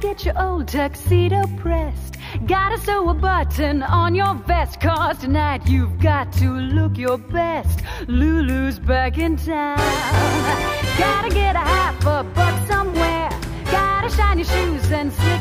get your old tuxedo pressed. Gotta sew a button on your vest, 'cause tonight you've got to look your best. Lulu's back in town. Gotta get a half a buck somewhere. Gotta shine your shoes and slip